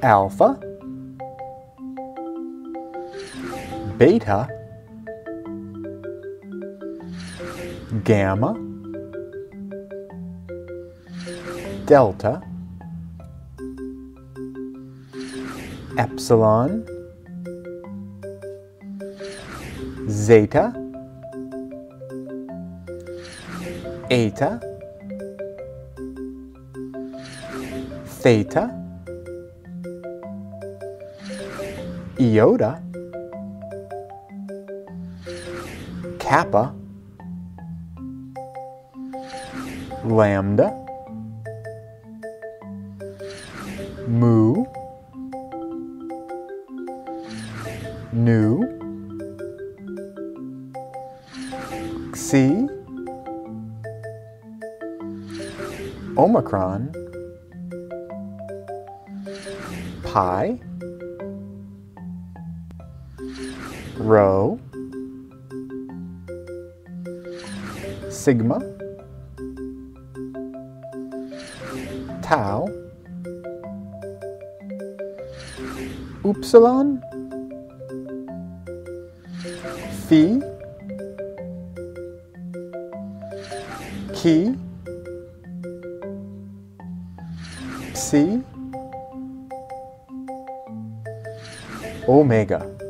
alpha, beta, gamma, delta, epsilon, zeta, eta, theta, iota, kappa, lambda, mu, nu, xi, omicron, pi, rho, sigma, tau, upsilon, phi, chi, psi, omega.